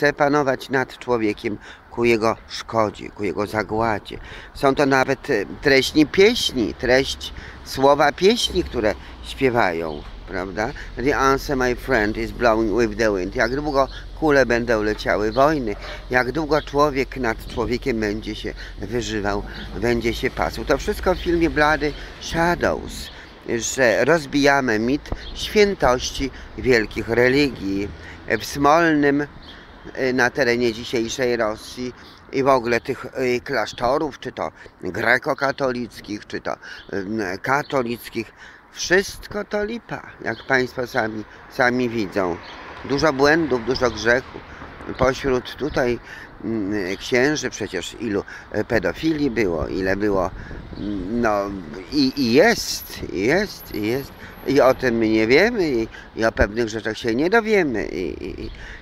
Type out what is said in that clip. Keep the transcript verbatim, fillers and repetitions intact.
chce panować nad człowiekiem ku jego szkodzie, ku jego zagładzie. Są to nawet treści pieśni, treść słowa pieśni, które śpiewają, prawda? The answer, my friend, is blowing with the wind. Jak długo kule będą leciały wojny, jak długo człowiek nad człowiekiem będzie się wyżywał, będzie się pasł. To wszystko w filmie Bloody Shadows, że rozbijamy mit świętości wielkich religii. W Smolnym, na terenie dzisiejszej Rosji, i w ogóle tych klasztorów, czy to grekokatolickich, czy to katolickich, wszystko to lipa, jak Państwo sami, sami widzą. Dużo błędów, dużo grzechu. Pośród tutaj księży przecież ilu pedofilii było, ile było, no i, i jest, i jest, i jest. I o tym my nie wiemy, i, i o pewnych rzeczach się nie dowiemy. I, i,